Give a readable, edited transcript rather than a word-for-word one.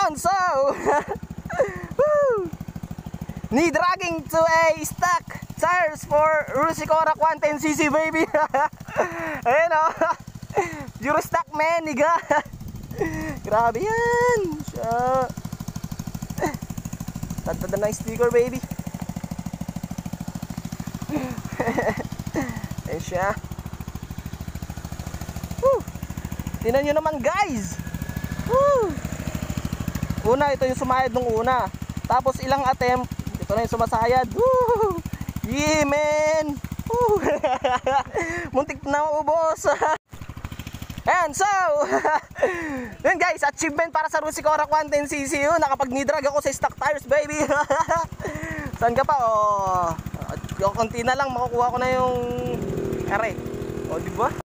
Ayan, so need dragging to a stock tires for Rusikorak 110cc baby. Ayan o. Euro stock man, niga. Grabe yan. Tanda na yung sticker baby. Ayan siya. Tingnan nyo naman guys. Una, ito yung sumayad nung una. Tapos ilang attempt, ito na yung sumasayad. Yeah man. Muntik na maubos. Ayan, so yun guys, achievement para sa Rusikorak 110cc yun. Nakapag-nidrag ako sa stock tires baby. Saan ka pa? Konti na lang makukuha ko na yung are. O diba?